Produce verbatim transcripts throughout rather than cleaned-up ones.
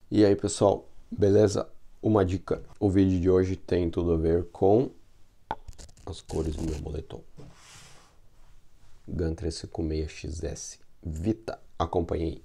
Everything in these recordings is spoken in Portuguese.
E aí pessoal, beleza? Uma dica, o vídeo de hoje tem tudo a ver com as cores do meu moletom. GUN trezentos e cinquenta e seis X S Vita, acompanhei.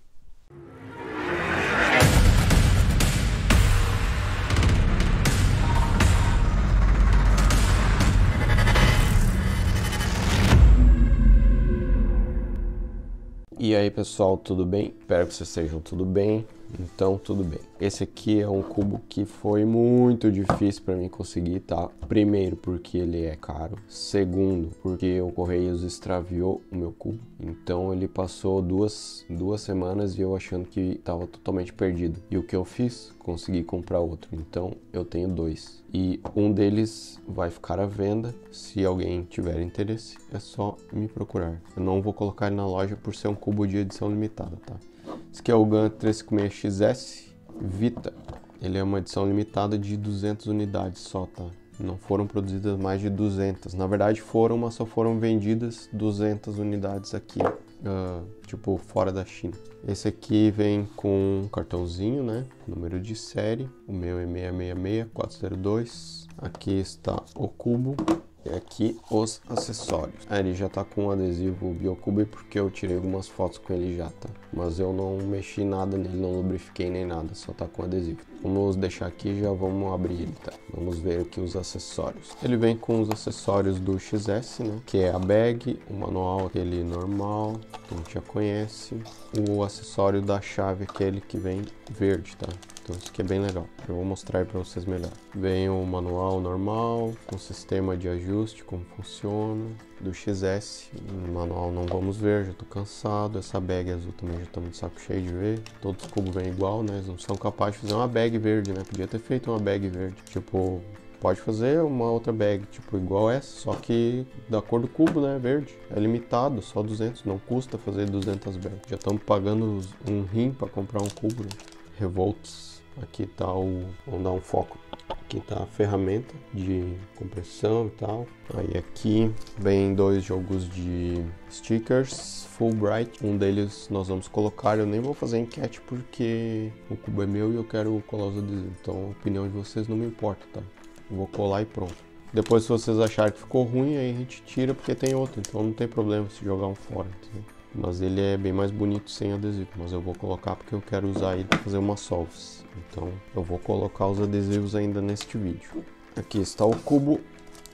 E aí pessoal, tudo bem? Espero que vocês estejam tudo bem. Então, tudo bem. Esse aqui é um cubo que foi muito difícil para mim conseguir, tá? Primeiro, porque ele é caro. Segundo, porque o Correios extraviou o meu cubo. Então, ele passou duas, duas semanas e eu achando que estava totalmente perdido. E o que eu fiz? Consegui comprar outro. Então, eu tenho dois. E um deles vai ficar à venda. Se alguém tiver interesse, é só me procurar. Eu não vou colocar ele na loja por ser um cubo de edição limitada, tá? Esse aqui é o GUN trezentos e cinquenta e seis X S Vita. Ele é uma edição limitada de duzentas unidades só, tá? Não foram produzidas mais de duzentas. Na verdade foram, mas só foram vendidas duzentas unidades aqui, uh, tipo, fora da China. Esse aqui vem com um cartãozinho, né? Número de série. O meu é seis seis seis quatro zero dois. Aqui está o cubo. E aqui os acessórios. Ah, ele já tá com adesivo Biocube porque eu tirei algumas fotos com ele já, tá? Mas eu não mexi nada nele, não lubrifiquei nem nada, só tá com adesivo. Vamos deixar aqui e já vamos abrir ele, tá? Vamos ver aqui os acessórios. Ele vem com os acessórios do X S, né? Que é a bag, o manual aquele normal, que a gente já conhece. O acessório da chave, aquele que vem verde, tá? Então isso aqui é bem legal, eu vou mostrar para vocês melhor. Vem o manual normal, com sistema de ajuste, como funciona, do X S. O manual não vamos ver, já tô cansado. Essa bag azul também já tô de saco cheio de ver. Todos os cubos vêm igual, né? Eles não são capazes de fazer uma bag verde, né? Podia ter feito uma bag verde. Tipo, pode fazer uma outra bag, tipo, igual essa, só que da cor do cubo, né? Verde. É limitado, só duzentos, não custa fazer duzentas bags. Já estamos pagando um rim para comprar um cubo, né? Revolts. Aqui tá o... vamos dar um foco. Aqui tá a ferramenta de compressão e tal. Aí aqui vem dois jogos de stickers Fulbright. Um deles nós vamos colocar. Eu nem vou fazer enquete porque o cubo é meu e eu quero colar os adesivos. Então a opinião de vocês não me importa, tá? Eu vou colar e pronto. Depois, se vocês acharem que ficou ruim, aí a gente tira porque tem outro. Então não tem problema se jogar um fora, entendeu? Mas ele é bem mais bonito sem adesivo, mas eu vou colocar porque eu quero usar ele para fazer uma solves. Então eu vou colocar os adesivos ainda neste vídeo. Aqui está o cubo.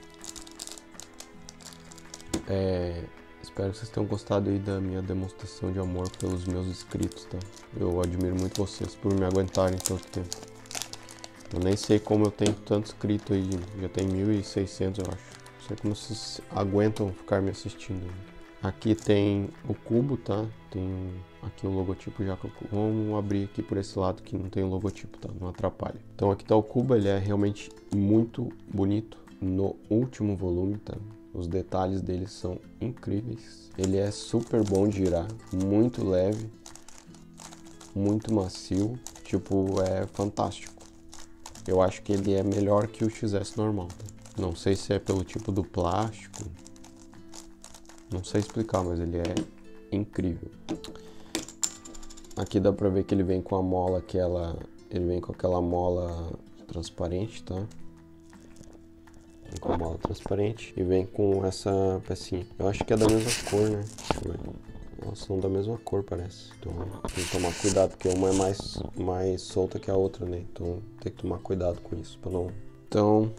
É... Espero que vocês tenham gostado aí da minha demonstração de amor pelos meus inscritos, tá? Eu admiro muito vocês por me aguentarem tanto tempo. Eu nem sei como eu tenho tanto inscrito aí, já tem mil e seiscentos eu acho. Não sei como vocês aguentam ficar me assistindo. Aqui tem o cubo, tá? Tem aqui o logotipo já. Vamos abrir aqui por esse lado que não tem o logotipo, tá? Não atrapalha. Então aqui tá o cubo, ele é realmente muito bonito no último volume, tá? Os detalhes dele são incríveis. Ele é super bom de girar, muito leve, muito macio, tipo, é fantástico. Eu acho que ele é melhor que o X S normal, tá? Não sei se é pelo tipo do plástico. Não sei explicar, mas ele é incrível. Aqui dá pra ver que ele vem com a mola, aquela... Ele vem com aquela mola transparente, tá? Vem com a mola transparente e vem com essa pecinha. Eu acho que é da mesma cor, né? Deixa eu ver. Elas são da mesma cor, parece. Então tem que tomar cuidado, porque uma é mais, mais solta que a outra, né? Então tem que tomar cuidado com isso, pra não... Então...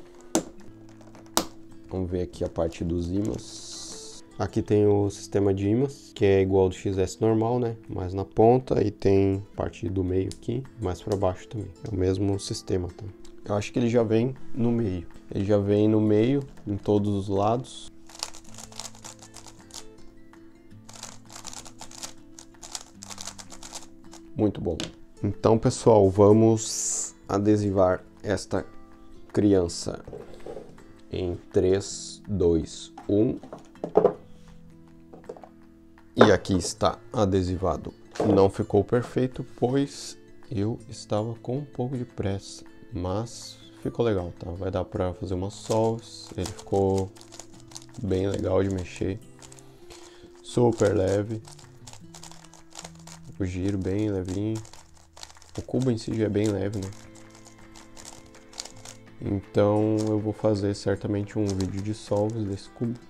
Vamos ver aqui a parte dos ímãs. Aqui tem o sistema de ímãs, que é igual ao do X S normal, né? Mais na ponta, e tem parte do meio aqui, mais para baixo também. É o mesmo sistema, tá? Eu acho que ele já vem no meio. Ele já vem no meio, em todos os lados. Muito bom. Então, pessoal, vamos adesivar esta criança em três, dois, um... E aqui está adesivado. Não ficou perfeito, pois eu estava com um pouco de pressa, mas ficou legal, tá? Vai dar pra fazer umas solves, ele ficou bem legal de mexer, super leve, o giro bem levinho, O cubo em si já é bem leve, né? Então eu vou fazer certamente um vídeo de solves desse cubo.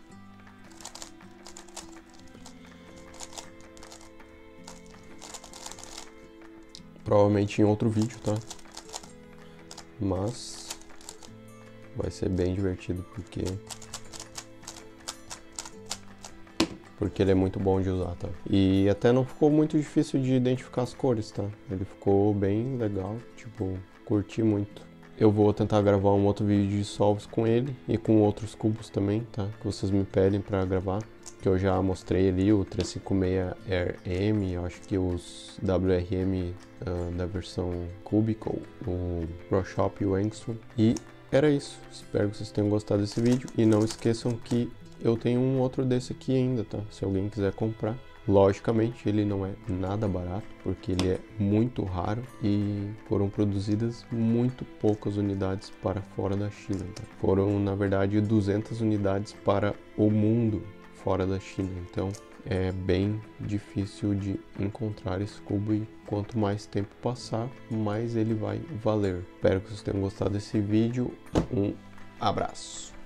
Provavelmente em outro vídeo, tá? Mas vai ser bem divertido porque porque ele é muito bom de usar, tá? E até não ficou muito difícil de identificar as cores, tá? Ele ficou bem legal, tipo, curti muito. Eu vou tentar gravar um outro vídeo de solves com ele e com outros cubos também, tá? Que vocês me pedem pra gravar. Que eu já mostrei ali, o trezentos e cinquenta e seis R M, eu acho que os W R M uh, da versão Cubicle, o ProShop e o Angstrom. E era isso, espero que vocês tenham gostado desse vídeo. E não esqueçam que eu tenho um outro desse aqui ainda, tá? Se alguém quiser comprar. Logicamente, ele não é nada barato, porque ele é muito raro e foram produzidas muito poucas unidades para fora da China, tá? Foram, na verdade, duzentas unidades para o mundo fora da China, então é bem difícil de encontrar esse cubo e quanto mais tempo passar, mais ele vai valer. Espero que vocês tenham gostado desse vídeo. Um abraço!